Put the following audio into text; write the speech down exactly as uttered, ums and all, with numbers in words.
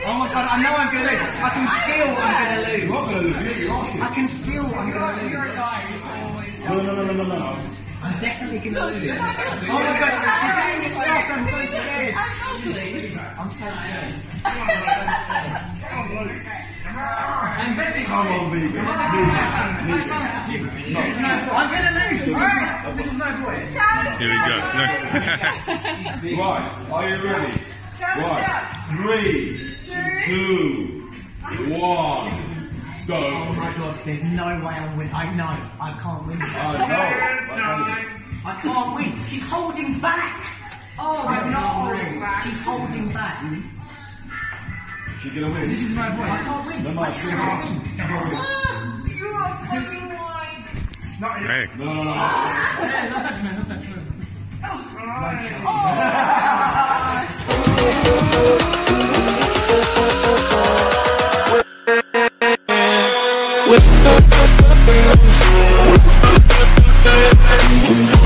Oh my god, I know I'm going to lose. I can feel I'm going to lose. You're not going to lose, you're asking. I can feel I'm going to lose. No, no, no, no, no, no. I'm definitely going to lose. Oh my god, you're doing this stuff. I'm so scared. I'm so scared. I'm so scared. And baby, Come on, baby. No, I'm going to lose. This is no point. Here we go. Right, are you ready? Right, three, two, one, go. Oh my god, there's no way I'm winning. I know, I can't win this. I know. I can't win. She's holding back. Oh, it's not holding back. She's holding back. She's going to win. This is no point. I can't win. No, no, I she's can't gonna win. You are fucking lying. Hey. No, no, no. With